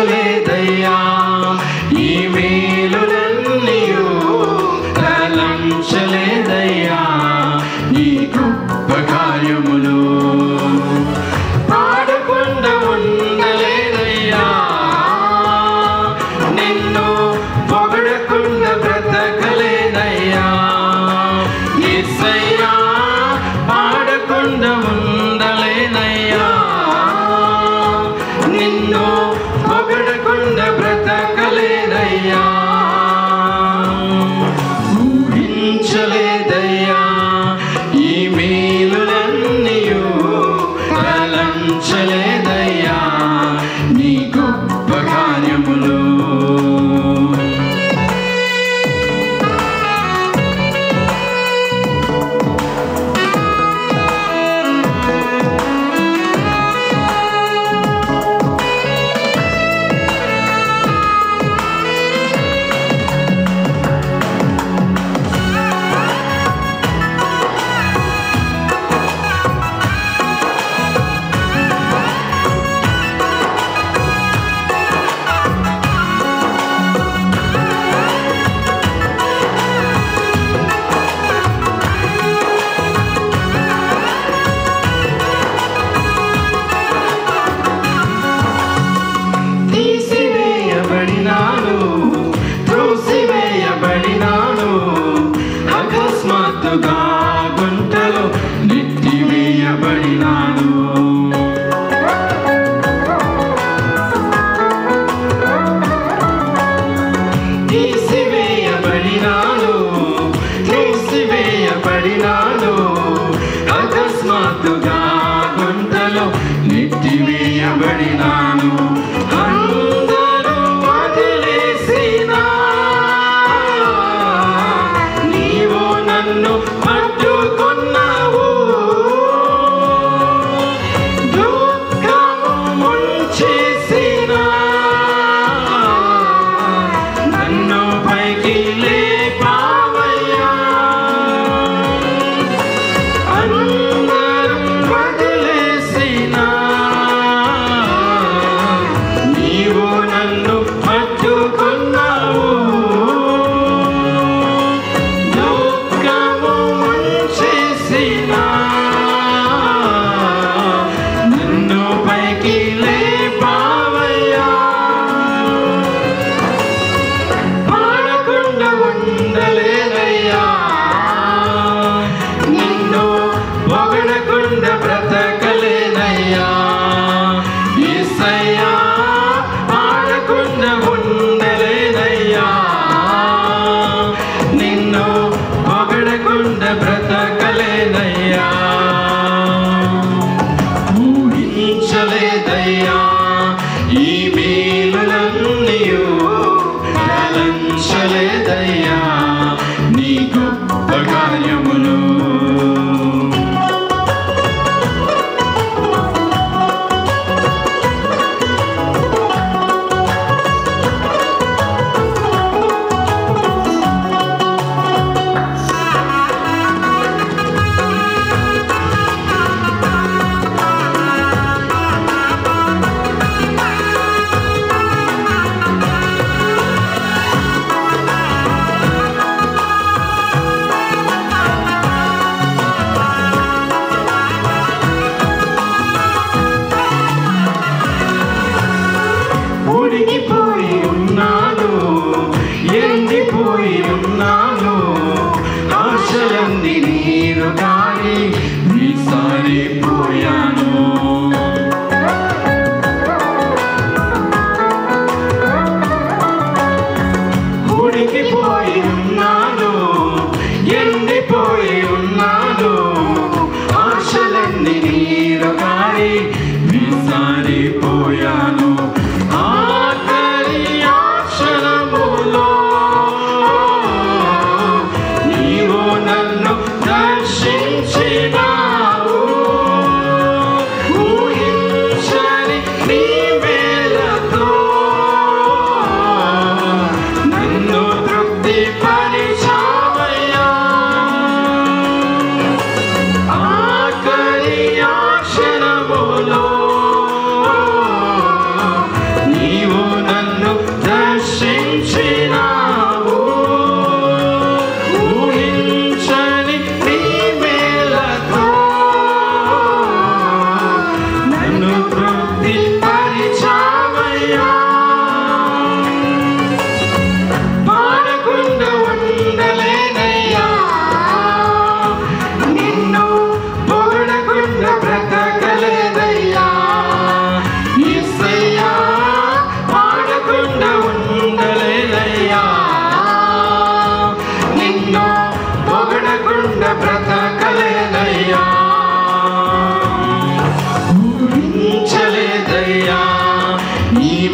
ఊహించలేదయ్యా ఈ మేలులన్నీయు తలంచలేదయ్యా ఈ గొప్ప కార్యములు పాడకుండా ఉండలేదయ్యా నిన్ను పొగడకుండా బ్రతకలేదయ్యా యేసయ్యా పాడకుండా ఉండలేదయ్యా నిన్ను పొగడకుండా బ్రతకలేదయ్యా ఊహించలేదయ్యా ఈ మేలులన్నీయు తలంచలేదయ్యా నీ గొప్ప కార్యములు త్రోసివేయబడినాను అకస్మాత్తుగా గుంటలో నెట్టివేయబడినాను త్రోసివేయబడినాను అకస్మాత్తుగా గుంటలో నెట్టివేయబడినాను అందరూ వదిలేసినా నీవు నన్ను పట్టుకున్నావు దుఃఖము ముంచేసినా నన్ను పైకి లేపావయ్యా అందరూ వదిలేసినా నీవు నన్ను పట్టుకున్నావు దుఃఖము ముంచేసినా నన్ను పైకి లేపావయ్యా పాడకుండా ఉండలేదయ్యా నిన్ను పొగడకుండా బ్రతకలేనయ్యా యేసయ్యా పాడకుండా ఉండలేదయ్యా నిన్ను పొగడకుండా బ్రతకలేనయ్యా ఊహించలేదయ్యా ఈ మేలులన్నీయు తలంచలేదయ్యా నీ గొప్ప కార్యములు ఉడికిపోయి ఉన్నాను ఎండిపోయి ఉన్నాను ఆశలన్నీ నీరు గాలి విసారిపోయాను ఉడికిపోయి ఉన్నాను ఎండిపోయి ఉన్నాను ఆశలన్నీ నీరు గాలి విసారిపోయాను ఆకలి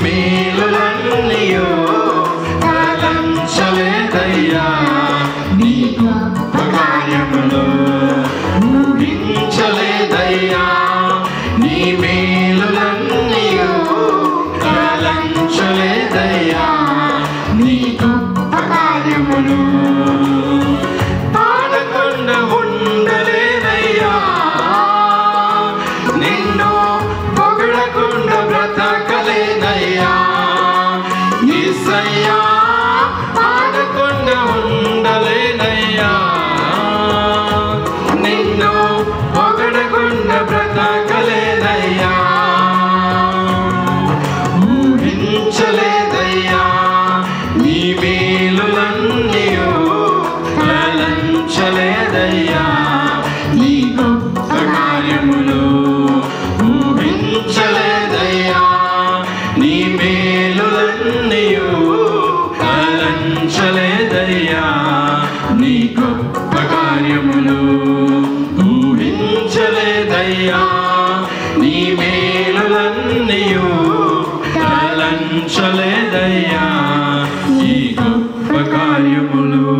మేలులన్నీయు తలంచలేదయ్యా, నీ గొప్ప కార్యములు ఊహించలేదయ్యా, నీ మేలులన్నీయు తలంచలేదయ్యా, నీ గొప్ప కార్యములు పాడకుండా ఉండలేదయ్యా, నిన్ను పొగడకుండా బ్రతకలేనయ్యా, యేసయ్యా పాడకుండా ఉండలేనయ్యా, నిన్ను పొగడకుండా బ్రతకలేనయ్యా, ఊహించలేదయ్యా, నీ మేలులన్నీయు తలంచలేదయ్యా, నీ గొప్ప కార్యములు ఊహించలేదయ్యా, నీ మేలులన్నీయు తలంచలేదయ్యా, నీ గొప్ప కార్యములు ఊహించలేదయ్యా, నీ మేలులన్నీయు తలంచలేదయ్యా, ఈ గొప్ప కార్యములు